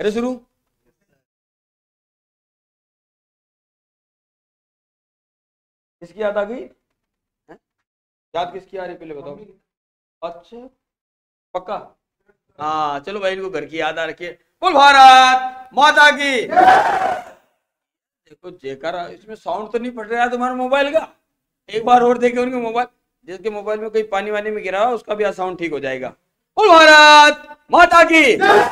अरे शुरू। किसकी याद आ गई? याद किसकी आ रही पहले बताओ। अच्छा पक्का। हाँ चलो भाई, इनको घर की याद आ रखी है। बोल भारत माता की। देखो जेकर इसमें साउंड तो नहीं पड़ रहा है तुम्हारे मोबाइल का। एक बार और देखे उनके मोबाइल, जिसके मोबाइल में कोई पानी वानी में गिरा हो उसका भी साउंड ठीक हो जाएगा। बोल भारत माता की।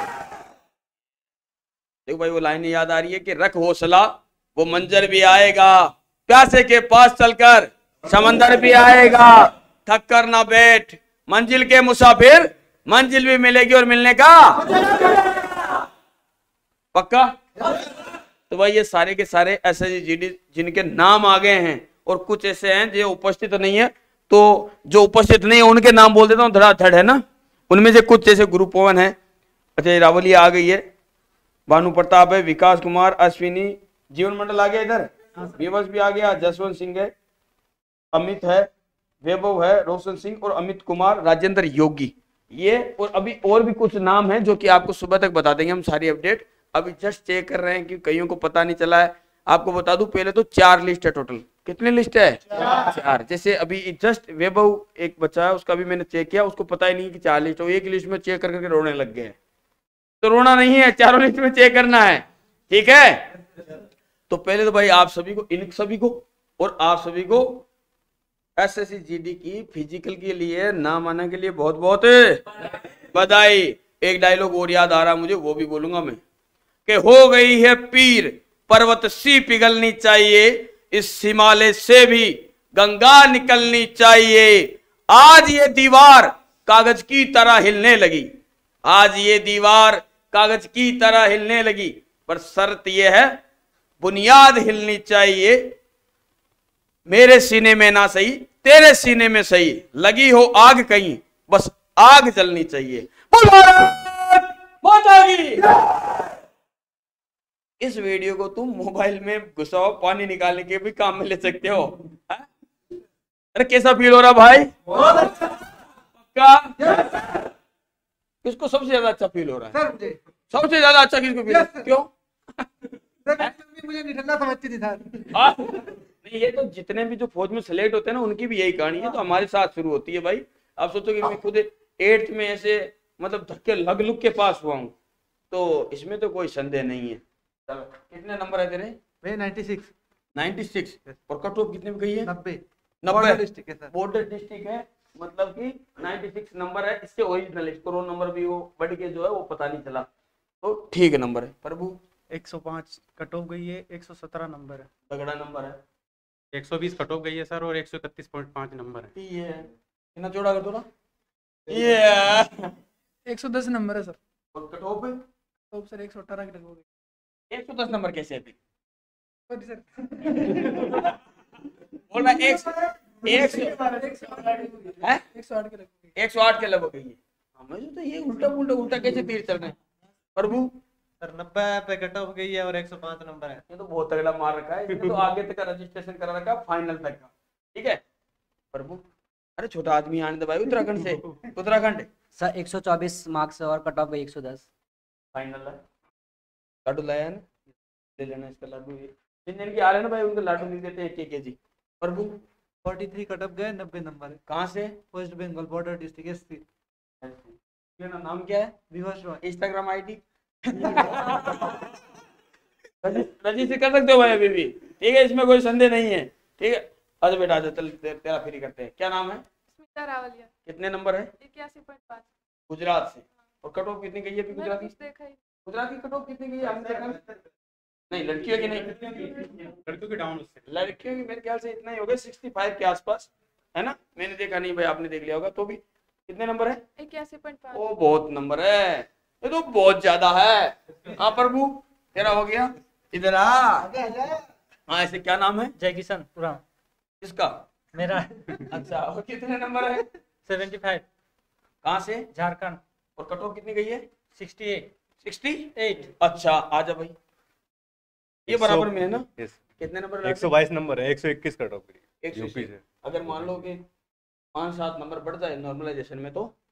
देखो भाई वो लाइन याद आ रही है कि रख हौसला वो मंजर भी आएगा, प्यासे के पास चलकर समंदर भी आएगा, थक कर ना बैठ मंजिल के मुसाफिर, मंजिल भी मिलेगी और मिलने का पक्का। तो भाई ये सारे के सारे ऐसे जिनके नाम आ गए हैं और कुछ ऐसे हैं जो उपस्थित नहीं है, तो जो उपस्थित नहीं है उनके नाम बोल देता हूँ धड़ाधड़, है ना। उनमें से कुछ जैसे गुरु पवन है, अच्छा रावली आ गई है, भानु प्रताप है, विकास कुमार, अश्विनी, जीवन मंडल आ गया इधर, बेबस भी आ गया, जसवंत सिंह है, अमित है, वैभव है, रोशन सिंह और अमित कुमार, राजेंद्र योगी, ये और अभी और भी कुछ नाम है जो कि आपको सुबह तक बता देंगे हम सारी अपडेट। अभी जस्ट चेक कर रहे हैं कि कईयों को पता नहीं चला है। आपको बता दूं पहले तो 4 लिस्ट है टोटल। कितनी लिस्ट है? 4। जैसे अभी जस्ट वैभव एक बच्चा है उसका भी मैंने चेक किया, उसको पता ही नहीं कि 4 लिस्ट है, एक लिस्ट में चेक करके रोने लग गए। तो रोना नहीं है, चारों लिस्ट में चेक करना है, ठीक है। तो पहले तो भाई आप सभी को, इन सभी को और आप सभी को एसएससी जीडी की फिजिकल के लिए नाम आने के लिए बहुत बहुत बधाई। एक डायलॉग और याद आ रहा मुझे, वो भी बोलूंगा मैं, कि हो गई है पीर पर्वत सी पिघलनी चाहिए, इस हिमालय से भी गंगा निकलनी चाहिए। आज ये दीवार कागज की तरह हिलने लगी, आज ये दीवार कागज की तरह हिलने लगी, पर शर्त यह है बुनियाद हिलनी चाहिए। मेरे सीने में ना सही तेरे सीने में सही, लगी हो आग कहीं बस आग जलनी चाहिए। बोल भारत माता की। इस वीडियो को तुम मोबाइल में घुसाओ, पानी निकालने के भी काम में ले सकते हो। अरे कैसा फील हो रहा भाई? पक्का? किसको सबसे ज्यादा अच्छा फील हो रहा है? सबसे ज्यादा अच्छा किसको फील? क्यों? मुझे निठल्ला समझती थी सर। नहीं ये तो जितने भी जो फौज में सेलेक्ट होते हैं ना उनकी भी यही कहानी है, तो हमारे साथ शुरू होती है भाई। आप सोचो कि मैं खुद 8th में ऐसे मतलब धक्के लग लुक के पास हुआ हूँ, तो इसमें तो कोई संदेह नहीं है। चलो कितने नंबर है तेरे? मैं 96 और कट ऑफ कितने में गई है? 90 डिस्ट्रिक्ट है सर। बॉर्डर डिस्ट्रिक्ट है, मतलब कि 96 नंबर है। इससे ओरिजिनल स्कोर नंबर भी वो बढ़ के जो है वो पता नहीं चला, तो ठीक नंबर है। प्रभु 105 कट ऑफ गई है, 117 नंबर है। तगड़ा नंबर है। 120 कट ऑफ गई है सर और 131.5 नंबर है। ये कितना जोड़ा कर दो ना, ये 110 नंबर है सर। और कट ऑफ है तो सर 118 की लगभग। 110 नंबर कैसे है? Sorry sir. बोल रहा 108 के लगभग। 108 के लगभग गई है। हमें तो ये उल्टा उल्टा कैसे तीर चल रहे हैं प्रभु? सर 90 पे कट ऑफ गई है और 105 नंबर है। ये तो बहुत तगड़ा मार रखा है इसने, तो आगे तक का रजिस्ट्रेशन करा रखा है फाइनल तक का, ठीक है प्रभु। अरे छोटा आदमी आने दे भाई उत्तराखंड से। उत्तराखंड सर 124 मार्क्स और कट ऑफ गई 110। फाइनल है। लाडू लाया है ना, ले लेना इसका लाडू। जिन की आ रहे हैं ना भाई उनको लाडू मिल देते हैं 1 केजी। प्रभु 43 कट ऑफ गए, 90 नंबर है। कहाँ से? West Bengal border district SP. नाम क्या है? Vibhash Roy. Instagram ID register कर सकते हो भाई अभी भी, ठीक है, इसमें कोई संदेह नहीं है, ठीक है। आज बेटा आजा चल तेरा फ्री करते हैं। क्या नाम है? स्मिता रावलिया। कितने नंबर है? 81.5। गुजरात से। और कट ऑफ कितनी गई है? गुजरात की देखा ही गुजरात की कट ऑफ कितनी गई है? हमने देखा नहीं, लड़कियों की नहीं, लड़कियों के डाउन उससे। लड़कियों की मेरे ख्याल से इतना ही हो गया 65 के आसपास, है ना। मैंने देखा नहीं भाई, आपने देख लिया होगा। तो भी कितने नंबर है? 81.5। ओ बहुत नंबर है, ये तो बहुत ज्यादा है। हाँ प्रभु तेरा हो गया, इधर आ। हाँ ऐसे क्या नाम है? जय किशन पुराण। किसका? मेरा। अच्छा और कितने नंबर है? 75। कहाँ से? झारखंड। और कट ऑफ कितनी गई है? 68। अच्छा आजा भाई, ये बराबर में है ना। कितने नंबर? 122 नंबर है, 121 कट ऑफ गई यूपी से। अगर मान लो कि 5-7 नंबर बढ़ जाए नॉर्मलाइजेशन में तो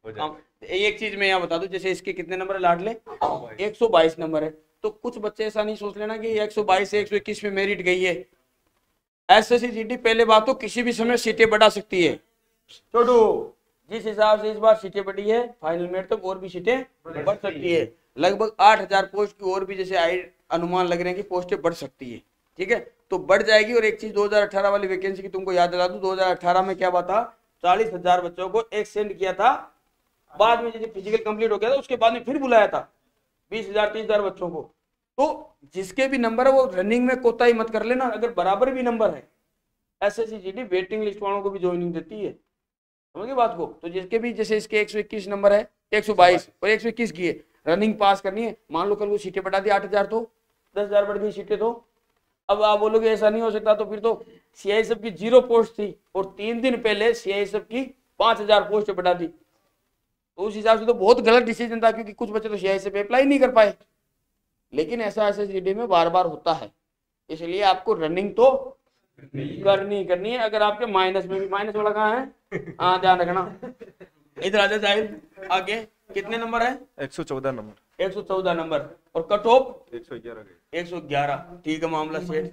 एक चीज मैं यहाँ बता दूं, जैसे इसके कितने नंबर है लाडले? 122 नंबर है। तो कुछ बच्चे ऐसा नहीं सोच लेना कि 122 से 121 में मेरिट गई है। एसएससी जीडी पहले बात तो किसी भी समय सीटें बढ़ा सकती है। छोटू जिस हिसाब से इस बार सीटें बढ़ी है, फाइनल मेरिट तक और भी सीटें बढ़ सकती है। लगभग 8000 पोस्ट की और भी जैसे अनुमान लग रहे हैं कि पोस्टें बढ़ सकती है। ठीक है, तो बढ़ जाएगी। और एक चीज 2018 वाली वैकेंसी की तुमको याद दिला दूं, 2018 में क्या बात था, 40,000 बच्चों को एक्सटेंड किया था। बाद में जैसे फिजिकल कंप्लीट हो गया था उसके बाद में फिर बुलाया था 20,000 30,000 बच्चों को। तो जिसके भी नंबर है वो रनिंग में कोताही मत कर लेना। अगर बराबर भी नंबर है, एसएससी जीडी वेटिंग लिस्ट वालों को भी ज्वाइनिंग देती है, समझिए बात को। तो जिसके भी जैसे इसके 121 नंबर है, 122 और 121 की है, रनिंग पास करनी है। मान लो कल वो सीटें बढ़ा दी 8,000, तो 10,000 बढ़ गई सीटें। तो अब आप बोलोगे ऐसा नहीं हो सकता, तो फिर तो सीआईएसएफ की 0 पोस्ट थी और 3 दिन पहले सीआईएसएफ की 5,000 पोस्ट बढ़ा दी। तो उस हिसाब से तो बहुत गलत डिसीजन था, क्योंकि कुछ बच्चे तो सीआईएसएफ पे अप्लाई नहीं कर पाए। लेकिन ऐसा एसएससीडी में बार बार होता है, इसलिए आपको रनिंग तो करनी है। अगर आपके माइनस में भी, माइनस वाला कहाँ है, हाँ ध्यान रखना। इधर आजा जाहिर, आगे कितने नंबर है? 114 नंबर। 114 नंबर। और कट ऑफ 111। ठीक है, मामला सेट।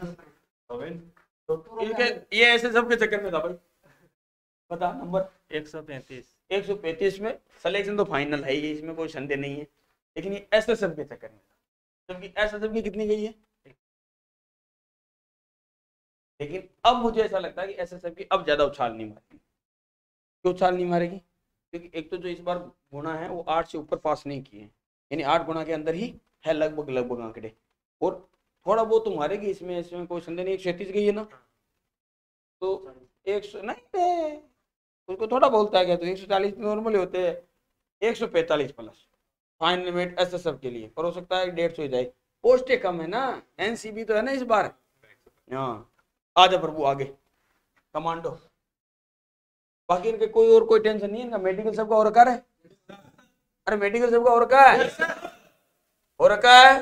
ये ऐसे सबके चक्कर में था भाई। बता नंबर 135 में सिलेक्शन तो फाइनल है ही, इसमें कोई संदेह नहीं है। लेकिन ये एसएसएफ के चक्कर में, जबकि एसएसएफ की कितनी गई है? लेकिन अब मुझे ऐसा लगता है कि एसएसएफ की अब ज्यादा उछाल नहीं मारेगी। क्यों उछाल नहीं मारेगी? क्योंकि एक तो जो इस बार गुना है वो 8 से ऊपर पास नहीं किए, यानी 8 गुना के अंदर ही है लगभग आंकड़े। और थोड़ा बहुत तो मारेगी इसमें कोई संदेह नहीं। 136 गई है ना, तो 100 नहीं, उसको थोड़ा बोलता है क्या, तो 140 नॉर्मली होते हैं। 145 प्लस फाइनल मेरिट एसएसएफ के लिए, पर हो सकता है 150 हो जाए। पोस्टें कम है ना, एनसीबी तो है ना इस बार। हाँ आजा प्रभु आगे, कमांडो। बाकी इनके कोई टेंशन नहीं है। इनका मेडिकल सबका हो रखा है। अरे मेडिकल सबका हो रखा है, हो रखा है।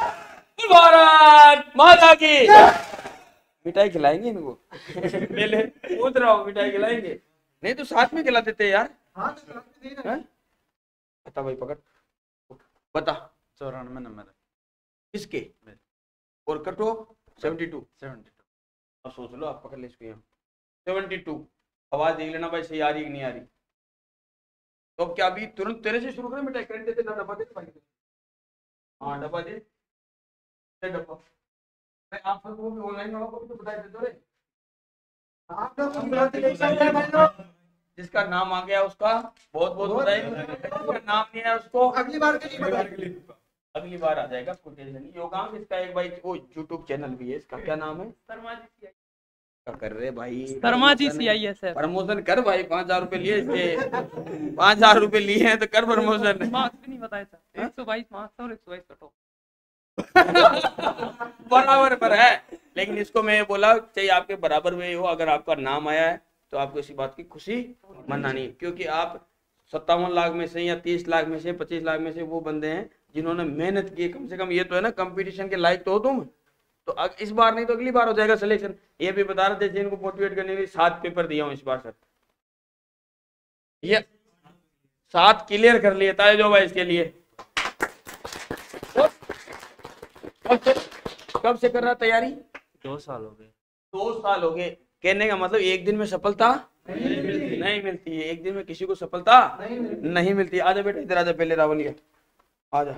भारत माता की मिठाई खिलाएंगे इनको। पहले पूछ रहा हूँ, मिठाई खिलाएंगे? नहीं तो साथ में खिला देते यार। बता भाई, पकड़ बता। 94 नंबर है किसके? और कटो 72। अब सोच लो, आप पकड़ ले इसको यहाँ 72। आवाज देख लेना भाई, सही आ रही है कि नहीं आ रही। तो अब क्या अभी तुरंत तेरे से शुरू करें बेटा? करंट देते ना, डब्बा दे भाई। हाँ डब्बा दे, डब्बा। आप सबको भी ऑनलाइन वालों को भी तो बता देते रे। जिसका नाम आ गया उसका बहुत बहुत बधाई। जिसका नाम नहीं है उसको अगली बार के लिए अगली बार आ जाएगा, कोई टेंशन नहीं। योगांश इसका एक भाई वो यूट्यूब चैनल भी है इसका, क्या नाम है? क्या कर रहे भाई? प्रमोशन कर भाई। 5,000 रुपए लिए इसके, 5,000 रुपए लिए हैं तो कर प्रमोशन। मार्क्स भी नहीं बताया था। 122 मार्क्स और 122 कट ऑफ बराबर पर है। लेकिन इसको मैं बोला चाहिए आपके बराबर में हो। अगर आपका नाम आया है तो आपको इसी बात की खुशी मनानी है, क्योंकि आप 57 लाख में से या 30 लाख में से 25 लाख में से वो बंदे हैं जिन्होंने मेहनत की। कम से कम ये तो है ना, कंपटीशन के लायक तो हो तुम। तो इस बार नहीं तो अगली बार हो जाएगा सिलेक्शन। ये भी बता रहे थे जिनको मोटिवेट करने के लिए 7 पेपर दिया हूँ इस बार सर। ये 7 क्लियर कर लिए था जो भाई, इसके लिए कब से कर रहा तैयारी? 2 साल हो गए। 2 साल हो गए। कहने का मतलब एक दिन में सफलता नहीं मिलती है। एक दिन में किसी को सफलता नहीं मिलती। आजा बेटा इधर आजा, पहले रावलिया आजा।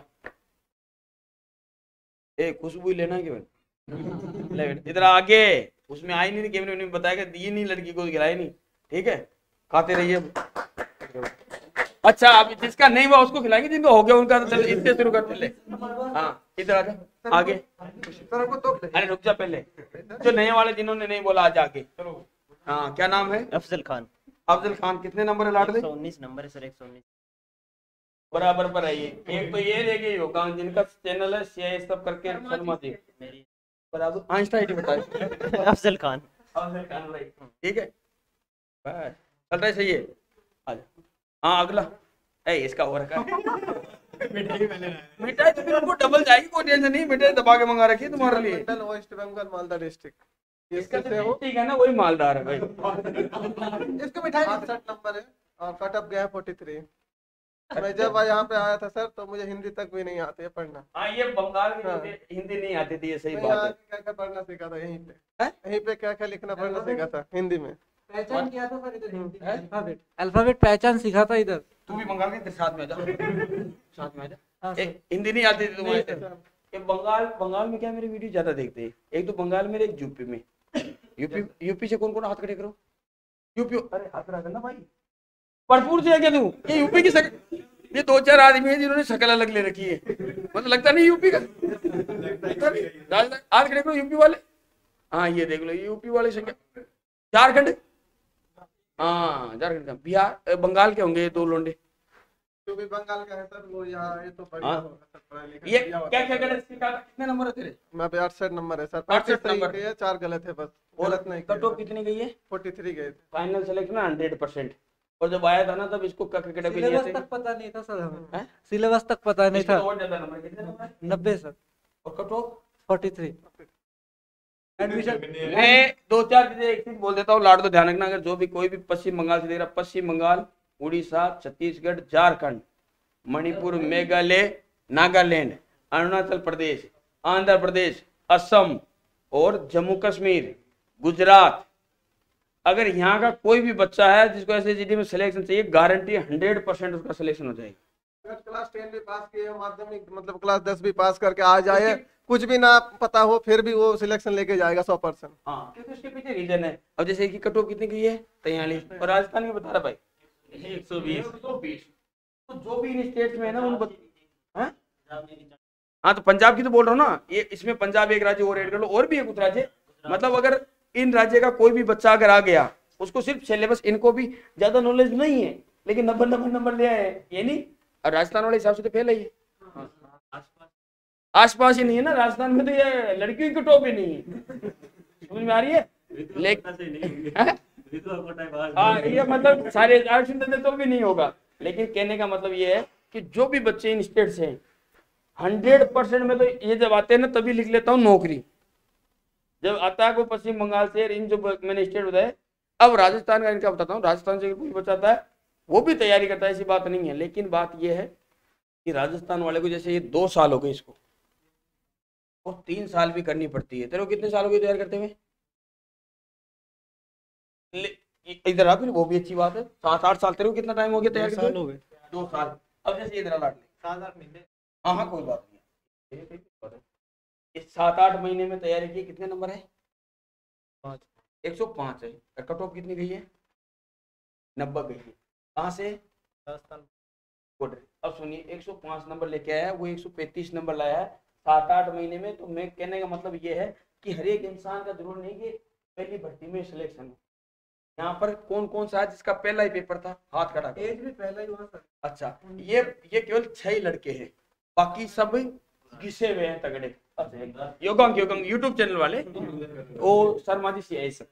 ए खुशबू लेना है क्या? ले बेटा इधर आगे। उसमें आई नहीं, कैमरे ने बताया दी नहीं, लड़की को गिराई नहीं। ठीक है, खाते रहिए। अच्छा अभी जिसका नहीं हुआ उसको खिलाएंगे, जिनको हो गया उनका तो इससे शुरू करते ले। हाँ इधर आजा आगे। अरे रुक जा पहले, जो नए वाले जिन्होंने नहीं बोला आज आगे। हाँ क्या नाम है? अफजल खान। अफजल खान कितने नंबर है लाडले? 119 नंबर है सर। 119 बराबर पर है ये। एक तो ये देखिए योगांश जिनका चैनल है सीआईएस सब करके शर्मा जी मेरी बराबर। आंसर आईडी बताइए। अफजल खान। अफजल खान भाई ठीक है, बस चल रहा है सही है। आजा हाँ अगला। ए इसका हो रखा है मिठाई तो फिर उनको डबल जाएगी, कोई टेंशन नहीं। मिठाई दबा के मंगा रखी है तुम्हारे लिए। West Bengal Malda district. इसका तो ठीक है ना, वही मालदार है भाई। इसको मिठाई 68 नंबर है और कट ऑफ गया है 43। मैं जब यहाँ पे आया था सर तो मुझे हिंदी तक भी नहीं आती है पढ़ना। हाँ ये बंगाल में हाँ। हिंदी नहीं आती थी, ये सही मैं बात यहाँ है। क्या क्या पढ़ना सीखा था यहीं पे। हैं? यहीं पे क्या क्या लिखना पढ़ना सीखा था हिंदी में। पहचान किया था सर इधर हिंदी है? अल्फाबेट अल्फाबेट पहचान सीखा था इधर। तू भी बंगाल के साथ में आ जा, साथ में आ जा। हाँ, सर। हिंदी नहीं आती थी तुम्हें? ये बंगाल में क्या मेरी वीडियो ज्यादा देखते हैं? एक तो बंगाल में, एक यूपी में। यूपी से कौन कौन हाथ खड़े करो? यूपी, अरे हाथ खड़ा करना भाई, भरपूर से है क्या तू? ये यूपी की शक्ल, ये 2-4 आदमी है जिन्होंने शक्ल अलग ले रखी है, मतलब लगता नहीं यूपी का। हाथ खड़े करो यूपी वाले। हाँ ये देख लो, ये यूपी वाले संख्या। झारखंड, हाँ झारखंड का। बिहार, बंगाल के होंगे ये 2 लोंडे। जो भी बंगाल का है सर वो यहाँ ये तो बढ़िया हाँ। होगा सर, पढ़ाई लिखाई ये बढ़िया होता क्या है। क्या गलत सीखा? कितने नंबर है तेरे? मैं पे 68 नंबर है सर। 68 नंबर। 43 है, 4 गलत है बस। और गलत नहीं कट ऑफ कितनी गई है? 43 गए थे। Final selection 100%। और जब आया था ना तब इसको कट भी नहीं सिलेबस आते। तक पता नहीं था सर हमें। हैं? सिलेबस तक पता नहीं इसको था। तो और ज्यादा नंबर, कितने नंबर? 90 सर। और कट ऑफ 43 एडमिशन। मैं 2-4 चीजें एक चीज बोल देता हूँ, लाड तो ध्यान रखना। अगर जो भी कोई भी पश्चिम बंगाल से देख रहा, पश्चिम बंगाल, उड़ीसा, छत्तीसगढ़, झारखंड, मणिपुर, मेघालय, नागालैंड, अरुणाचल प्रदेश, आंध्र प्रदेश, असम और जम्मू कश्मीर, गुजरात, अगर यहाँ का कोई भी बच्चा है जिसको एसएसजीडी में सिलेक्शन चाहिए, गारंटी 100% उसका सिलेक्शन हो जाएगा। अगर क्लास 10 भी पास किए हो, माध्यमिक मतलब क्लास 10 भी पास करके आ जाए, कुछ भी ना पता हो फिर भी वो सिलेक्शन लेके जाएगा 100%। हाँ, क्योंकि उसके पीछे रीजन है। अब जैसे कि कट ऑफ कितनी गई है? 43। और राजस्थान की बता रहा भाई 120। तो जो भी इन स्टेट्स में है ना उन हैं? हाँ तो पंजाब की तो बोल रहा हूँ ना, ये इसमें पंजाब एक राज्य और ऐड कर लो, और भी एक राज्य। मतलब अगर इन राज्य का कोई भी बच्चा अगर आ गया, उसको सिर्फ सिलेबस, इनको भी ज्यादा नॉलेज नहीं है लेकिन नंबर ले आए, ये नहीं। और राजस्थान वाले हिसाब से तो फेल है ये। आसपास ही नहीं है ना राजस्थान में, तो ये लड़कियों की टॉप ही नहीं है। समझ में आ रही है? लेकिन हाँ ये मतलब सारे तो भी नहीं होगा। लेकिन कहने का मतलब ये है कि जो भी बच्चे इन स्टेट से 100% में, तो ये जब आते हैं ना तभी लिख लेता हूँ नौकरी। जब आता है कोई पश्चिम बंगाल से, इन जो मैंने स्टेट बताए, अब राजस्थान का इनका बताता हूँ। राजस्थान से कोई बच्चा आता है वो भी तैयारी करता है, ऐसी बात नहीं है। लेकिन बात ये है कि राजस्थान वाले को जैसे ये 2 साल हो गए इसको, और 3 साल भी करनी पड़ती है। तेरे को कितने साल हो गए तैयार करते हुए? इधर आ, फिर वो भी अच्छी बात है। 7-8 साल। तेरे को कितना टाइम हो गया तैयार करते हुए? 2 साल। अब जैसे इधर लाट ले 7-8 महीने। हाँ हाँ कोई बात नहीं है। इस 7-8 महीने में तैयारी की, कितने नंबर है? 105 है। कट ऑफ कितनी गई है? 90 गई है। कहाँ से? गुड। अब सुनिए, 105 नंबर लेके आया, वो 135 नंबर लाया है 7-8 महीने में। तो मैं कहने का मतलब ये है कि हर एक इंसान का जरूर नहीं कि पहली भर्ती में सिलेक्शन हो। यहाँ पर कौन कौन सा है जिसका पहला ही पेपर था? हाथ खड़ा करो। एज भी पहला ही हुआ सर। अच्छा, ये केवल 6 लड़के हैं, बाकी सब घिसे हुए हैं तगड़े। योगांग यूट्यूब चैनल वाले वो शर्मा जी से सब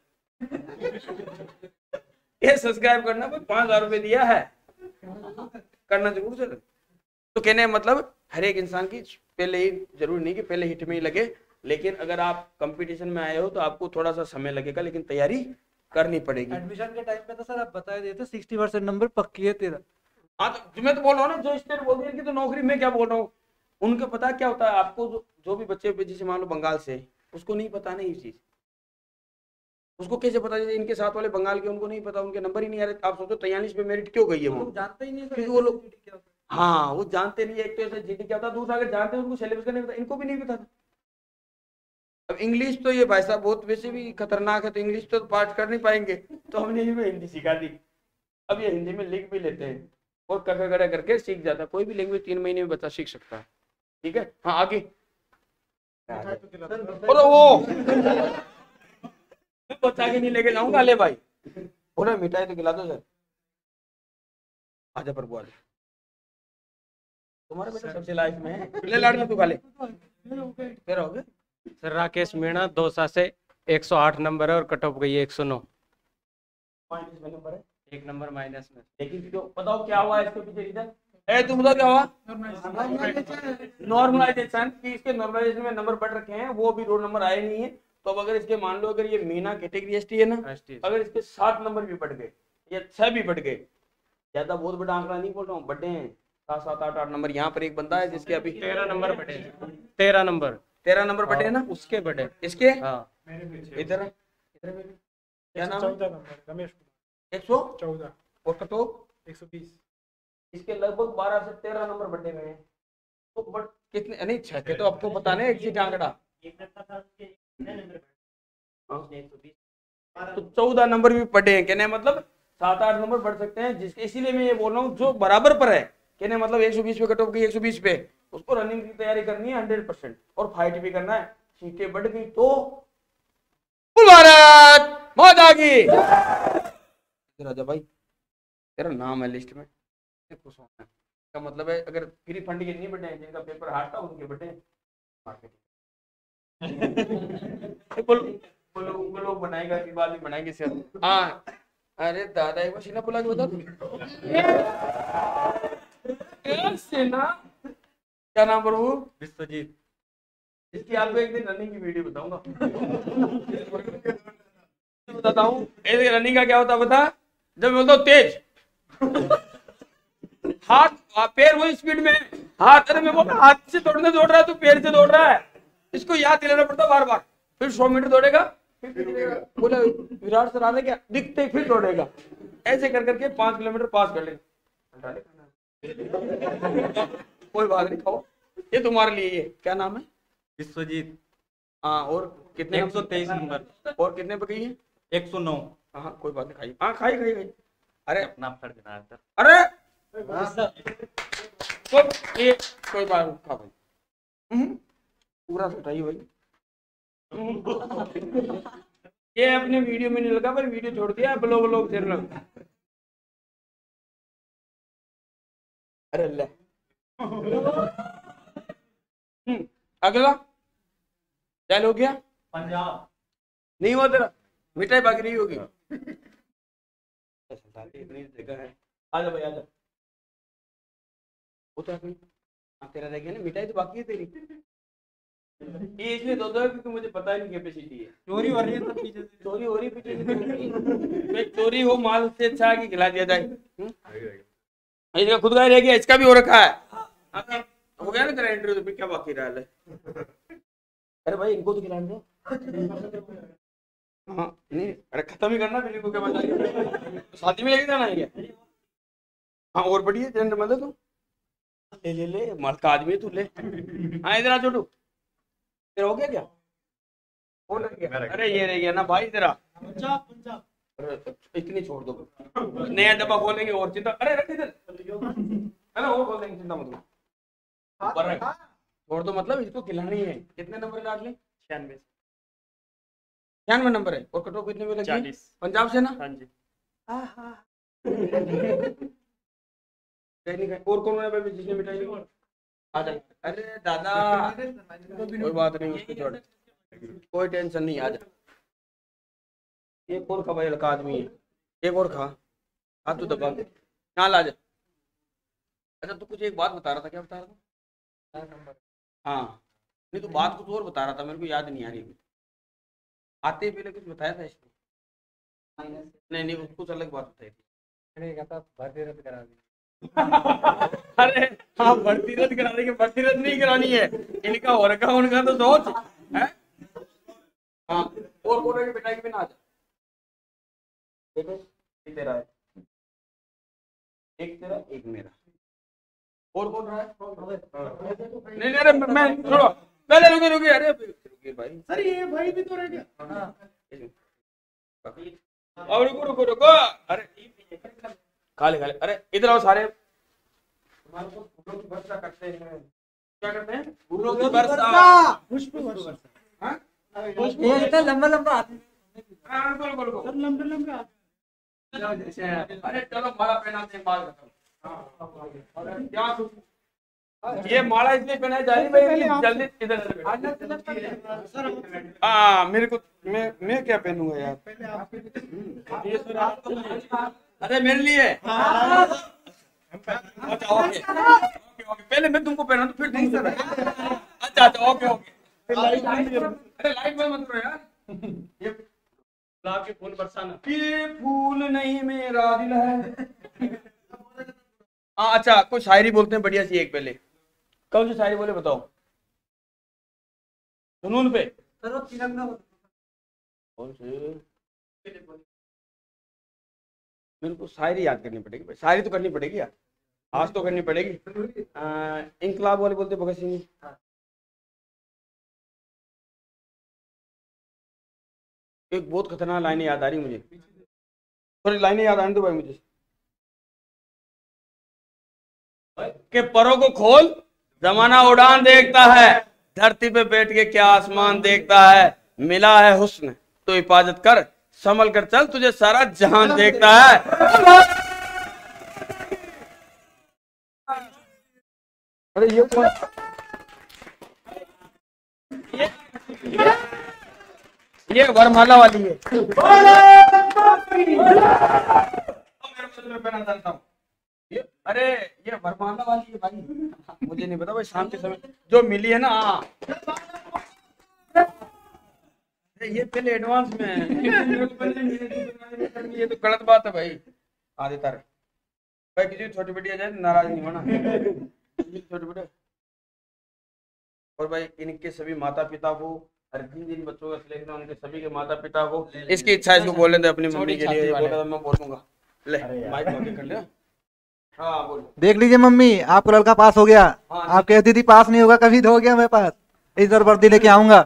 ये सब्सक्राइब करना, कोई 5,000 रुपए दिया है, करना जरूर सर। तो कहने का मतलब हर एक इंसान की पहले ही, जरूरी नहीं कि पहले हिट में ही लगे, लेकिन अगर आप कंपटीशन में आए हो तो आपको थोड़ा सा समय लगेगा, लेकिन तैयारी करनी पड़ेगी। एडमिशन के टाइम पे तो सर आप बता देते 60% नंबर पक्की है तेरा। हाँ तो मैं तो बोल रहा हूँ ना, जो स्टेट बोल रही है कि तो नौकरी, में क्या बोल रहा हूँ, उनको पता क्या होता है। आपको जो भी बच्चे जैसे मान लो बंगाल से, उसको नहीं पता नहीं ये चीज, उसको कैसे पता? जैसे इनके साथ वाले बंगाल के, उनको नहीं पता, उनके नंबर ही नहीं आ रहे। आप सोचो 43 पे मेरिट क्यों गई है वो? जानते ही नहीं सर, क्योंकि वो लोग, SSGD क्या होता है। हाँ वो जानते नहीं है। एक तो ऐसे जीडी क्या होता है, दूसरा अगर जानते हैं उनको सिलेबस का नहीं पता, इनको भी नहीं पता था। अब इंग्लिश तो ये भाई साहब बहुत वैसे भी खतरनाक है, तो इंग्लिश तो पाठ कर नहीं पाएंगे, तो हमने ये हिंदी सिखा दी। अब ये हिंदी में लिख भी लेते हैं और कड़ा करके सीख जाता है। कोई भी लैंग्वेज 3 महीने में बच्चा सीख सकता है। ठीक है, हाँ आगे। और वो बच्चा के नहीं लेके जाऊंगा, ले भाई पूरा मिठाई तो खिला दो सर। आजा प्रभु आजा, तुम्हारा बेटा सबसे लाइफ में है, ले लाड़ में तू खा ले। तेरा हो गया सर राकेश मीणा 2 से 108 नंबर है और कट ऑफ गई है 109। माइनस में नंबर है, 1 नंबर माइनस में। लेकिन क्यों? बताओ क्या हुआ इसके पीछे रीजन? तुम बताओ क्या हुआ? नॉर्मलाइजेशन की, इसके नॉर्मलाइजेशन में नंबर बढ़ रखे हैं, वो भी रोल नंबर आए नहीं है। तो अब अगर इसके मान लो, अगर ये मीना कैटेगरी एसटी है ना, अगर इसके 7 नंबर भी बढ़ गए या 6 भी बढ़ गए, ज्यादा बहुत बड़ा आंकड़ा नहीं बोल रहा हूँ, बड़े हैं, 7 7 8 8 नंबर। यहाँ पर एक बंदा है जिसके अभी 13 नंबर बटे, 13 नंबर 13 नंबर बटे है ना उसके बटे। इसके। हाँ इधर क्या नाम है? 114 नंबर रमेश 114 और कटो 120। इसके लगभग 12 से 13 नंबर बटे हुए हैं। तो बट कितने नहीं छह के तो आपको बताने एक चीज आंकड़ा तो 14 नंबर भी पढ़े हैं। कहने मतलब 7 8 नंबर बढ़ सकते हैं जिसके, इसीलिए मैं ये बोल रहा हूँ जो बराबर पर है, कहने मतलब 120 पे कट ऑफ गई 120 पे, उसको रनिंग की तैयारी करनी है 100% और फाइट भी करना है। सीटें बढ़ गई तो भारत मौज आ गई। राजा भाई तेरा नाम है लिस्ट में, खुश होना का मतलब है अगर फ्री फंड के नहीं बटे हैं जिनका पेपर हार्ड था उनके बटे लोग बनाएगा कि बाद में बनाएंगे सर। हाँ अरे दादा एक बार सीना बुला के बता सेना क्या नाम प्रभु? विश्वजीत। इसकी आपको एक दिन रनिंग की वीडियो बताऊंगा। बताता हूँ रनिंग का क्या होता है बता। जब बोलता हूँ तेज हाथ पैर वही स्पीड में हाथ, अरे मैं बोल हाथ से दौड़ने दौड़ रहा है तो पैर से दौड़ रहा है, इसको याद दिलाना पड़ता बार बार। फिर 100 मीटर दौड़ेगा बोला विराट सर आ रहे क्या दिखते फिर दौड़ेगा, ऐसे कर करके 5 किलोमीटर पास कर लेगा। कोई बात नहीं खाओ, ये तुम्हारे लिए ये क्या नाम है? विश्वजीत। हाँ और कितने 123 नंबर और कितने पे गई है? 109। हाँ कोई बात नहीं खाई। हाँ खाई खाई खाई। अरे अपना फर्ज ना सर। अरे ये कोई बात नहीं खा भाई पूरा सटाई भाई। ये अपने वीडियो में नहीं लगा पर वीडियो छोड़ दिया ब्लॉग ब्लॉग देर लगा। अरे ले अगला चल हो गया। पंजाब नहीं हुआ तेरा मिठाई बाकी नहीं होगी। इतनी जगह है आजा भाई आजा। वो तो तेरा रह गया ना मिठाई तो बाकी है तेरी। ये इसलिए दो क्योंकि मुझे पता ही नहीं कैपेसिटी है। चोरी हो रही है सब पीछे से, चोरी हो रही है पीछे से। चोरी हो माल से अच्छा कि खिला दिया जाए। इसका खुद का ही रह गया, इसका भी हो रखा है। हो गया ना तेरा इंटरव्यू तो फिर क्या बाकी रहा है? अरे भाई इनको तो खिलाने दो। हाँ नहीं अरे खत्म ही करना फिर इनको क्या बता शादी में लेके जाना है क्या? हाँ और बढ़िया जनरल मतलब तू ले ले ले मर्द का आदमी तू ले। हाँ इधर आ छोटू तेरा हो गया क्या? हो गया। अरे ये रह गया ना भाई तेरा। अरे इतनी छोड़ दो नया डब्बा खोलेंगे और चिंता। अरे रख इधर है ना वो खोल देंगे चिंता मतलब ऊपर रख छोड़ दो मतलब इसको खिलानी है। कितने नंबर डाल ले? 96 नंबर है। और कटो कितने में लगी? 40 पंजाब से ना। हाँ जी। और कौन है भाई जिसने मिठाई ली? आ जा। अरे दादा कोई बात नहीं उसको छोड़ कोई टेंशन नहीं आ जा। एक और खा भाई लड़का आदमी है एक और खा हाथ तू दबा के यहाँ ला जा। अच्छा तू कुछ एक बात बता रहा था क्या बता रहा था? हाँ नहीं तो बात कुछ और बता रहा था मेरे को याद नहीं आ रही। आते ही पहले कुछ बताया था इसने? नहीं नहीं कुछ अलग बात बताई थी। भर्ती रद्द करा दी। अरे हाँ भर्ती रद्द करा देंगे। भर्ती रद्द नहीं करानी है इनका हो रखा उनका तो सोच है। हाँ और बोल रहे बेटा की बिना आ जा। देखो तेरा है एक तेरा एक मेरा और बोल रहा है नहीं अरे मैं छोड़ो पहले रुके रुके। अरे रुके भाई सर ये भाई भी तो रह गया। अब रुको रुको रुको। अरे खाले खाले अरे इधर आओ सारे। हमारे को फूलों की वर्षा करते हैं। क्या करते हैं? फूलों की वर्षा पुष्प वर्षा। हाँ ये इतना लंबा लंबा हाथ सर लंबे लंबे अरे चलो माला पहनाते हैं बाल खत्म। क्या ये माला इसलिए पहनाई जा रही भाई जल्दी इधर हाँ मेरे को मैं क्या पहनूंगा यार? अरे मेरे लिए अच्छा ओके ओके पहले मैं तुमको पहना तो फिर तुम अच्छा अच्छा ओके ओके। अरे लाइट बंद मत करो यार। ये गुलाब के फूल बरसाना। ये फूल नहीं मेरा दिल है। हाँ अच्छा, कोई शायरी बोलते हैं बढ़िया सी एक पहले। कौन सी शायरी बोले बताओ? जुनून पे? सर वो तिरंगा कौन सी? मेरे को शायरी याद करनी पड़ेगी भाई, शायरी तो करनी पड़ेगी यार, आज तो करनी पड़ेगी। इंकलाब वाले बोलते भगत सिंह। एक बहुत खतरनाक लाइनें याद आ रही मुझे, थोड़ी लाइनें याद आने दो भाई मुझे। के परों को खोल, जमाना उड़ान देखता है, धरती पे बैठ के क्या आसमान देखता है, मिला है हुस्न तो हिफाजत कर, संभल कर चल तुझे सारा जहान देखता है। अरे ये कौन? ये वरमाला वाली है। अरे ये वरमाला वाली है भाई, मुझे नहीं पता भाई, शाम के समय जो मिली है ना। ये पहले एडवांस में है। ये तो गलत बात है भाई। आधे तारे भाई, किसी छोटी बेटी आ जाए नाराज नहीं होना, छोटे बेटे। और भाई इनके सभी माता पिता को, हर जिन बच्चों का सिलेक्शन उनके सभी के माता पिता को, इसकी इच्छा इसको बोलने दे अपनी मम्मी के लिए। बोला था मैं बोलूंगा, ले माइक आगे कर ले। हाँ बोलो। देख लीजिए मम्मी, आपका लड़का पास हो गया। आप कहती थी पास नहीं होगा कभी, तो हो गया मैं पास। इस बार वर्दी लेके आऊंगा,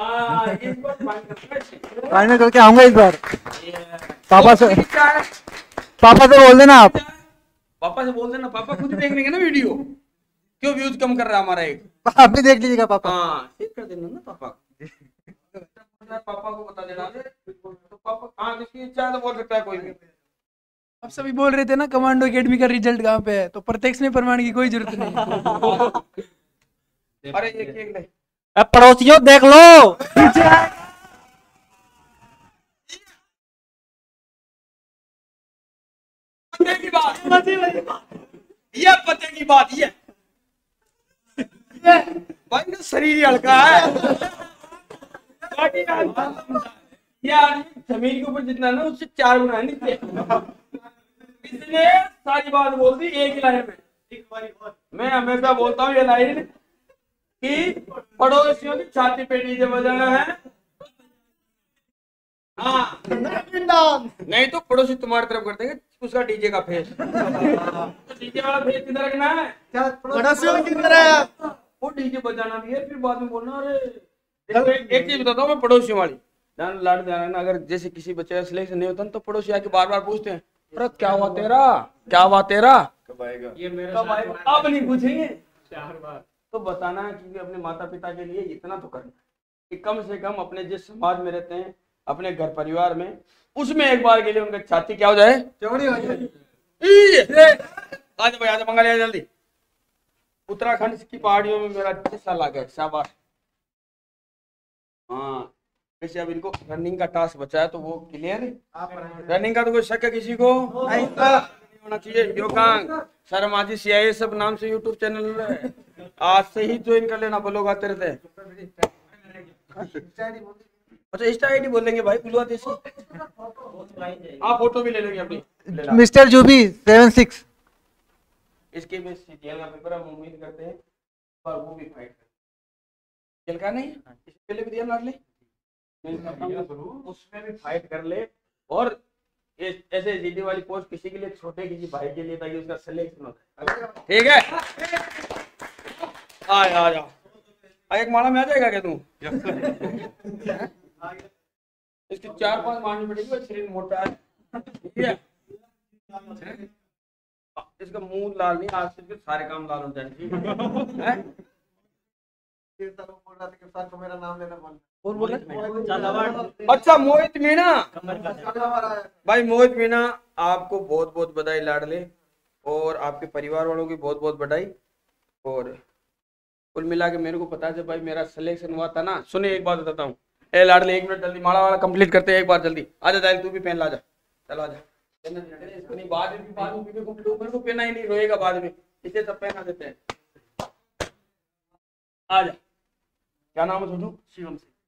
फाइनल करके आऊंगा इस बार। पापा से बोल देना आप। पापा से बोल देना, पापा खुद देख लेंगे ना वीडियो, क्यों व्यूज कम कर रहा है हमारा एक। आप भी देख लीजिएगा पापा। हाँ ठीक कर देना ना पापा। पापा को बता देना तो पापा, हाँ जिसकी इच्छा है तो बोल सकता है कोई भी। अब सभी बोल रहे थे ना कमांडो एकेडमी का रिजल्ट कहाँ पे है, तो प्रत्यक्ष में प्रमाण की कोई जरूरत नहीं। अरे ये केक ले। अब पड़ोसियों देख लो। पते की बात, ये पते की बात, ये भाई ना शरीर ही हल्का है। ये आदमी जमीन के ऊपर जितना ना उससे 4 गुना है नीचे। इसने सारी बात बोल दी एक ही लाइन में। मैं हमेशा बोलता हूँ ये लाइन कि पड़ोसियों की छाती पे डीजे बजाना है। हाँ नहीं तो पड़ोसी तुम्हारी तरफ कर देंगे उसका डीजे का फेस। तो डीजे वाला फेस किधर रखना है? पड़ोसियों की तरह वो डीजे बजाना भी है, फिर बाद में बोलना। अरे देखो एक चीज बताता हूँ मैं, पड़ोसियों वाली ध्यान लाड ध्यान रखना। अगर जैसे किसी बच्चे का सिलेक्शन नहीं होता तो पड़ोसी आके बार बार पूछते हैं, क्या हुआ तेरा, क्या हुआ तेरा, कब आएगा, ये मेरा कब आएगा। अब नहीं पूछेंगे 4 बार तो बताना है, क्योंकि अपने माता पिता के लिए इतना तो करना कि कम से कम अपने जिस समाज में रहते हैं, अपने घर परिवार में, उसमें एक बार के लिए उनका छाती क्या हो जाए, चौड़ी हो जाए। आज भाई आज मंगा लिया जल्दी। उत्तराखंड की पहाड़ियों में मेरा हिस्सा लगा है, शाबाश। हाँ वैसे अब इनको रनिंग का टास्क बचा है तो वो क्लियर है। रनिंग का तो कोई शक है किसी को नहीं होना चाहिए। योगांग शर्माजी CIA सब नाम से यूट्यूब चैनल है, आज से ही ज्वाइन कर लेना। बोलोग आते रहते हैं। अच्छा इंस्टा ID बोल देंगे भाई, बुलवा देसी। आप फोटो भी ले लेंगे अपनी। मिस्टर जूबी 76। इसके में CGL का पेपर हम उम्मीद करते हैं पर वो भी फाइट कर, CGL का नहीं इससे पहले भी दिया ना ले, उसमें भी फाइट कर ले। और ऐसे GD वाली पोस्ट किसी के लिए, छोटे किसी भाई के लिए, ताकि उसका सिलेक्शन हो। ठीक है आ जा एक माला में आ जाएगा क्या तू? इसकी 4-5 मारनी पड़ेगी, शरीर मोटा है। ठीक है इसका मुंह लाल नहीं, आज से सारे काम लाल हो जाएंगे। को मेरा नाम लेना बोल। कौन बोल रहा? अच्छा मोहित मीणा भाई, मोहित मीणा आपको बहुत बहुत बधाई लाडले, और आपके परिवार वालों की बहुत बहुत बधाई। और कुल मिला के मेरे को पता है भाई मेरा सिलेक्शन हुआ था ना। सुनिए एक बात बताता हूँ, ए लाडले 1 मिनट जल्दी माला वाला कंप्लीट करते हैं एक बार जल्दी। आजा जाए तू भी पहन ला जा, चल आजा। इसको नहीं बाद में मेरे को पहना ही नहीं, रोएगा बाद में, इसे सब पहना देते हैं। आजा क्या नाम है छोटू? शिवम से।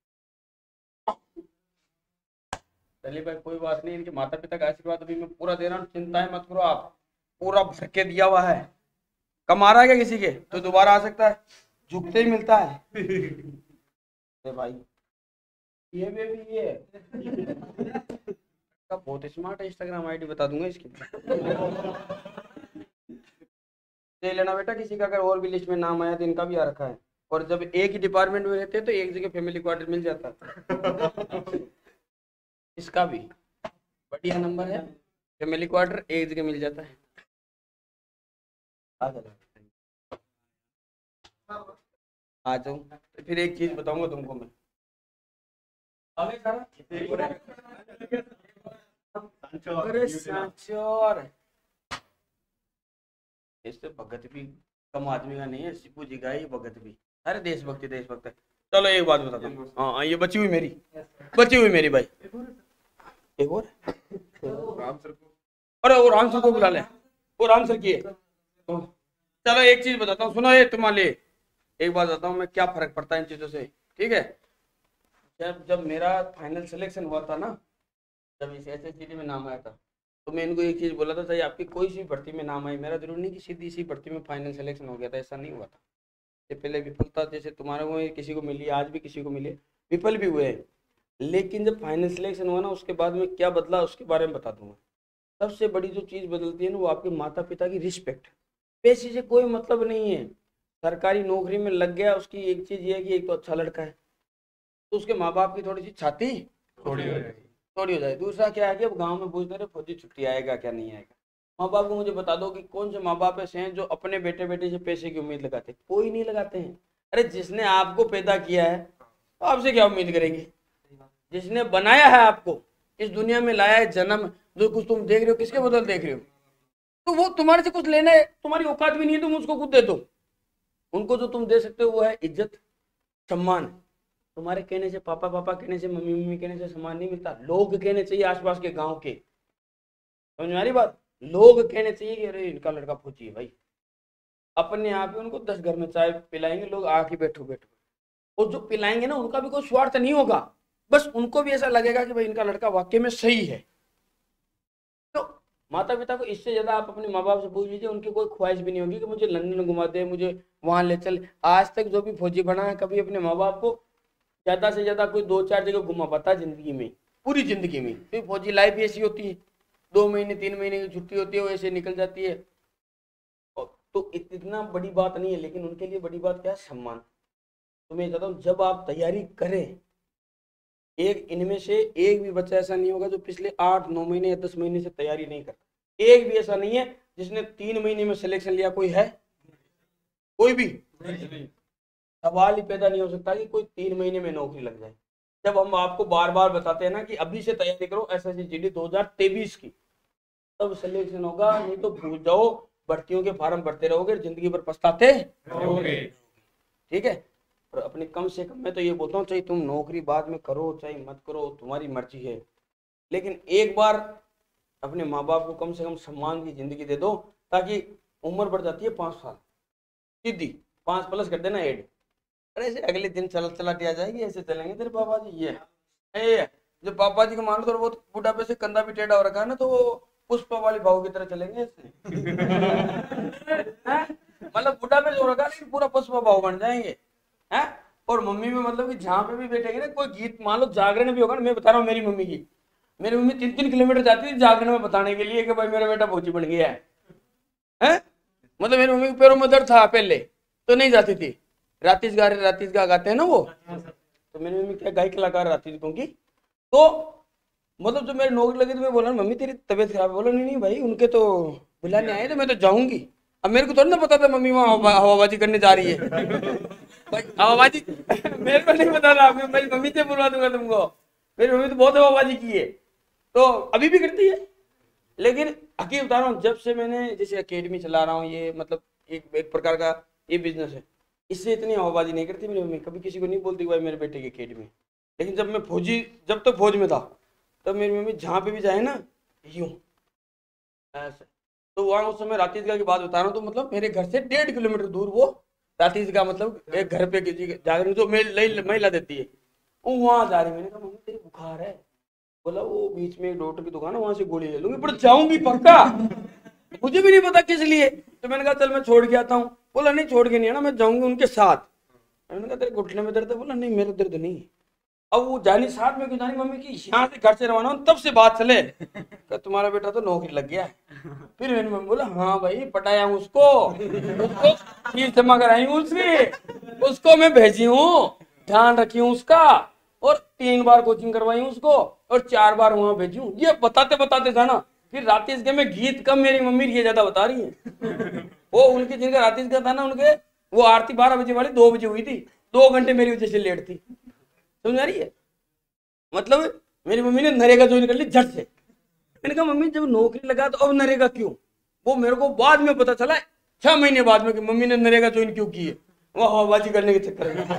चलिए भाई कोई बात नहीं, इनके माता पिता का आशीर्वाद अभी मैं पूरा दे रहा हूँ, चिंताएं मत करो आप, पूरा भर के दिया हुआ है। कम आ रहा है क्या किसी के, तो दोबारा आ सकता है, झुकते ही मिलता है। अरे भाई ये भी ये बहुत स्मार्ट है, इंस्टाग्राम आईडी बता दूंगा इसकी। ले लेना बेटा, किसी का अगर और भी लिस्ट में नाम आया तो इनका भी आ रखा है। और जब एक ही डिपार्टमेंट में रहते हैं तो एक जगह फैमिली क्वार्टर मिल जाता है। इसका भी बढ़िया नंबर है, फैमिली क्वार्टर एक जगह मिल जाता है। आ जाओ, तो फिर एक चीज बताऊंगा तुमको मैं। अरे सांचोर, इससे भगत भी कम आदमी का नहीं है, सिपू जी का ही भगत भी। अरे देशभक्त है। चलो एक बात बताता हूँ, हाँ ये बची हुई मेरी भाई। एक और अरे वो राम सर को बुला ले, वो राम सर की है। चलो एक चीज बताता हूँ, सुनो ये तुम्हारे लिए एक बात बताता हूँ मैं, क्या फर्क पड़ता है इन चीजों से, ठीक है। जब मेरा फाइनल सिलेक्शन हुआ था ना, जब इस SSCD में नाम आया था, तो मैं इनको एक चीज बोला था, चाहे आपकी कोई सी भर्ती में नाम आई, मेरा जरूरी नहीं कि सीधी सी भर्ती में फाइनल सिलेक्शन हो गया था, ऐसा नहीं हुआ था। इससे पहले विफलता जैसे तुम्हारे को किसी को मिली, आज भी किसी को मिले, विफल भी हुए हैं, लेकिन जब फाइनल सिलेक्शन हुआ ना, उसके बाद में क्या बदला उसके बारे में बता दूंगा। सबसे बड़ी जो चीज़ बदलती है ना, वो आपके माता पिता की रिस्पेक्ट। पैसे से कोई मतलब नहीं है, सरकारी नौकरी में लग गया, उसकी एक चीज़ ये है कि एक तो अच्छा लड़का है, तो उसके माँ बाप की थोड़ी सी छाती थोड़ी हो जाए। दूसरा क्या है कि अब गांव में पूछते रहे फौजी छुट्टी आएगा क्या नहीं आएगा। माँ बाप को मुझे बता दो कि कौन से माँ बाप ऐसे हैं जो अपने बेटे बेटे से पैसे की उम्मीद लगाते? कोई नहीं लगाते हैं। अरे जिसने आपको पैदा किया है तो आपसे क्या उम्मीद करेंगे? जिसने बनाया है आपको, इस दुनिया में लाया है, जन्म जो कुछ तुम देख रहे हो किसके बदल देख रहे हो? तो वो तुम्हारे से कुछ लेना है, तुम्हारी औकात भी नहीं है, तुम उसको खुद दे दो। उनको जो तुम दे सकते हो वो है इज्जत, सम्मान। तुम्हारे कहने से, पापा पापा कहने से, मम्मी मम्मी कहने से सम्मान नहीं मिलता। लोग कहने चाहिए, आसपास के गांव के, समझ में आ रही बात? लोग कहने चाहिए कि अरे इनका लड़का फौजी है भाई। अपने आप ही उनको 10 घर में चाय पिलाएंगे लोग, आके बैठो बैठो। और जो पिलाएंगे ना, उनका भी कोई स्वार्थ नहीं होगा, बस उनको भी ऐसा लगेगा कि भाई इनका लड़का वाकई में सही है। तो माता पिता को इससे ज्यादा आप अपने माँ बाप से पूछ लीजिए, उनकी कोई ख्वाहिश भी नहीं होगी कि मुझे लंदन घुमा दे, मुझे वहां ले चल। आज तक जो भी फौजी बना है, कभी अपने माँ बाप को ज्यादा से ज्यादा कोई 2-4 जगह घुमा पाता जिंदगी में, पूरी जिंदगी में। तो फौजी लाइफ भी ऐसी होती है, 2 महीने 3 महीने की छुट्टी होती है, वो ऐसे निकल जाती है। तो इतना बड़ी बात नहीं है, लेकिन उनके लिए बड़ी बात क्या है? सम्मान। तो मैं कहता हूँ जब आप तैयारी करें, एक इनमें से एक भी बच्चा ऐसा नहीं होगा जो पिछले 8-9 महीने या 10 महीने से तैयारी नहीं करता। एक भी ऐसा नहीं है जिसने 3 महीने में सिलेक्शन लिया, कोई है? कोई भी सवाल ही पैदा नहीं हो सकता कि कोई 3 महीने में नौकरी लग जाए। जब हम आपको बार बार बताते हैं ना कि अभी से तैयारी करो SSCD 2023 की, तब सिलेक्शन होगा, नहीं तो भूल जाओ, भर्तियों के फार्म भरते रहोगे, जिंदगी भर पछताते रहोगे। ठीक है? और अपनी कम से कम मैं तो ये बोलता हूँ, चाहे तुम नौकरी बाद में करो चाहे मत करो, तुम्हारी मर्जी है, लेकिन एक बार अपने माँ बाप को कम से कम सम्मान की जिंदगी दे दो, ताकि उम्र बढ़ जाती है 5 साल, सीधी 5 प्लस कर देना ऐड। अरे ऐसे अगले दिन चलाती आ जाएगी, ऐसे चलेंगे तेरे पापा जी। ये जो पापा जी को मान लो थोड़ा बहुत बुढ़ापे से कंधा भी टेढ़ा हो रखा है ना, तो वो पुष्पा वाली भाव की तरह चलेंगे ऐसे। मतलब बुढ़ापे से हो रखा लेकिन पूरा पुष्पा भाव बन जाएंगे हैं। और मम्मी में मतलब कि जहाँ पे भी बैठेंगे ना, कोई गीत मान लो जागरण भी होगा ना, मैं बता रहा हूँ मेरी मम्मी की, मेरी मम्मी 3-3 किलोमीटर जाती थी जागरण में बताने के लिए कि भाई मेरा बेटा फौजी बन गया है। मतलब मेरी मम्मी के पैरों में दर्द था पहले, तो नहीं जाती थी। रातीस गा गाते हैं ना वो, तो मेरी मम्मी क्या गायक कलाकार रातीस को की। तो मतलब जब मेरी नौकरी लगी तो मैं बोला मम्मी तेरी तबीयत खराब है। बोला नहीं भाई, उनके तो बुलाने आए तो मैं तो जाऊंगी। अब मेरे को थोड़ा ना पता था मम्मी वहाँ हवाबाजी करने जा रही है। भाई हवाबाजी मेरे को नहीं पता था, मैं मेरी मम्मी से बुलवा दूंगा तुमको। मेरी मम्मी तो बहुत हवाबाजी की है, तो अभी भी करती है। लेकिन हकीकत बता रहा हूँ, जब से मैंने जैसे एकेडमी चला रहा हूँ, ये मतलब एक प्रकार का ये बिजनेस है, इससे इतनी हवाबाजी नहीं करती मेरी मम्मी। कभी किसी को नहीं बोलती भाई मेरे बेटे की एकेडमी। लेकिन जब मैं जब तक फौज में था, तब मेरी मम्मी जहाँ पे भी जाए ना यूं ऐसे। तो वहाँ उस समय रातीसगाह की बात बता रहा हूँ, तो मतलब मेरे घर से 1.5 किलोमीटर दूर वो रातीसगाह, मतलब एक घर पे किसी जागरण जो महिला देती है, वो वहाँ जा रही। मैंने कहा मम्मी तेरी बुखार है? बोला वो बीच में एक डॉक्टर की दुकान है, वहां से गोली ले लूंगी, पर जाऊंगी पक्का। मुझे भी नहीं पता किस लिए। तो मैंने कहा चल मैं छोड़ के आता हूँ। बोला नहीं छोड़ के नहीं आना, मैं जाऊंगी उनके साथ। मैंने कहा तेरे घुटने में दर्द है? बोला नहीं मेरे दर्द नहीं। अब वो जानी साथ में क्यों जानी मम्मी की यहाँ से घर से रवाना हूँ तब से बात चले तुम्हारा बेटा तो नौकरी लग गया है। फिर मैंने मम्मी बोला हाँ भाई पटाया हूँ उसको फीस जमा कराई हूँ उसको मैं भेजी हूँ, ध्यान रखी हूँ उसका, और 3 बार कोचिंग करवाई हूँ उसको और 4 बार वहां भेजी हूँ। ये बताते बताते जाना। फिर रातीस के में गीत कम मेरी मम्मी ये ज्यादा बता रही है। वो उनके जिनका रातीस का था ना उनके वो आरती 12 बजे वाली 2 बजे हुई थी, 2 घंटे मेरी वजह से लेट थी। समझ आ रही है? मतलब मेरी मम्मी ने नरेगा ज्वाइन कर ली झट से। मैंने कहा मम्मी जब नौकरी लगा तो अब नरेगा क्यों? वो मेरे को बाद में पता चला 6 महीने बाद में कि मम्मी ने नरेगा ज्वाइन क्यों की है, वो हवाबाजी करने के चक्कर में।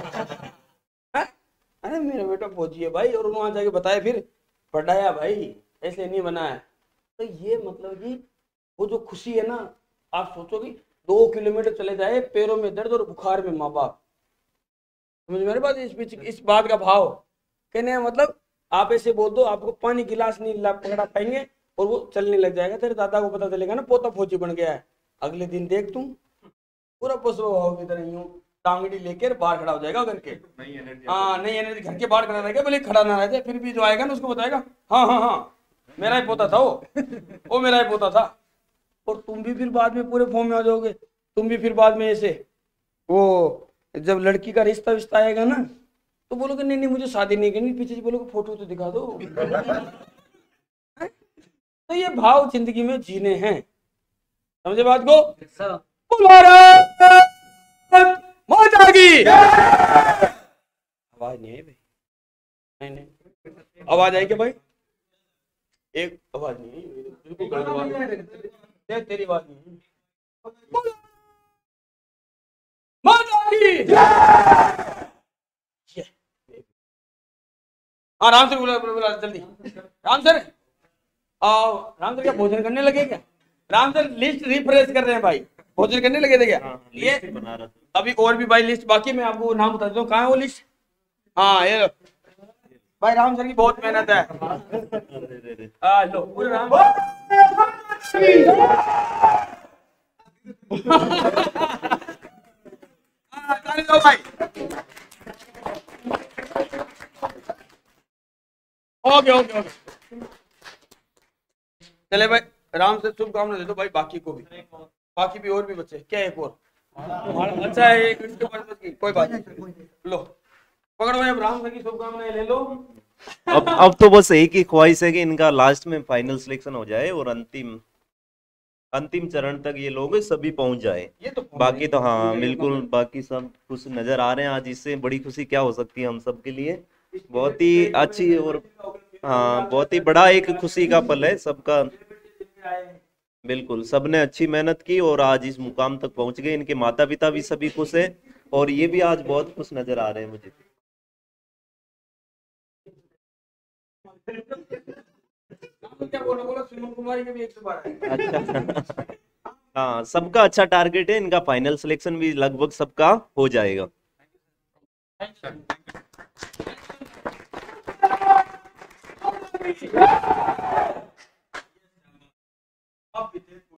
अरे मेरा बेटा फौजी है भाई, और वहां जाके बताया फिर पढ़ाया भाई ऐसे नहीं बना है। तो ये मतलब कि वो जो खुशी है ना, आप सोचोगे 2 किलोमीटर चले जाए पैरों में दर्द और बुखार में माँ बाप। समझ मेरे बात? इस बात का भाव कहने मतलब आप ऐसे बोल दो आपको पानी गिलास नहीं पकड़ा पाएंगे और वो चलने लग जाएगा। तेरे दादा को पता चलेगा ना पोता फौजी बन गया है, अगले दिन देख तुम पूरा पशु भाव की तरह यूं टांगड़ी लेकर बाहर खड़ा हो जाएगा करके। हाँ नहीं एनर्जी घर के बाहर खड़ा रहेगा, भले खड़ा ना रह जाए फिर भी जो आएगा ना उसको बताएगा हाँ हाँ हाँ मेरा ही पोता था वो मेरा ही पोता था। और तुम भी फिर बाद में पूरे फॉर्म में आ जाओगे। तुम भी फिर बाद में ऐसे वो जब लड़की का रिश्ता विश्ता आएगा ना तो बोलोगे नहीं नहीं मुझे शादी नहीं करनी, पीछे से बोलोगे फोटो तो दिखा दो। तो ये भाव जिंदगी में जीने हैं। समझे बात को? आवाज नहीं है भाई? नहीं नहीं आवाज आई क्या भाई? एक आवाज नहीं है, बिल्कुल गलत आवाज है। तेरी आवाज नहीं है। हाँ राम सर बोला जल्दी। राम सर आओ। राम सर क्या भोजन करने लगे क्या? राम सर लिस्ट रिफ्रेश कर रहे हैं भाई, भोजन करने लगे थे क्या? ये अभी और भी भाई लिस्ट बाकी, मैं आपको नाम बता देता हूँ। कहाँ है वो लिस्ट? हाँ ये भाई राम सर की बहुत मेहनत है। लो पूरे राम भाई ओके ओके ओके चले भाई राम से शुभकामना दे दो भाई बाकी को भी, बाकी भी और भी बच्चे क्या एक और अच्छा है एक इसके बाद की कोई बात नहीं। लो पकड़ो भाई अब राम सर की शुभकामनाएं ले लो। अब तो बस एक ही ख्वाहिश है कि इनका लास्ट में फाइनल सिलेक्शन हो जाए और अंतिम चरण तक ये लोग सभी पहुंच जाए। ये तो बाकी तो हाँ बिल्कुल बाकी सब खुश नजर आ रहे हैं आज। इससे बड़ी खुशी क्या हो सकती है हम सब के लिए। बहुत ही अच्छी और हाँ बहुत ही बड़ा एक खुशी का पल है सबका। बिल्कुल सबने अच्छी मेहनत की और आज इस मुकाम तक पहुंच गए। इनके माता पिता भी सभी खुश हैं और ये भी आज बहुत खुश नजर आ रहे हैं मुझे। क्या बोला सुमन कुमारी के भी 112 अच्छा हाँ सबका अच्छा टारगेट है। इनका फाइनल सिलेक्शन भी लगभग सबका हो जाएगा। अब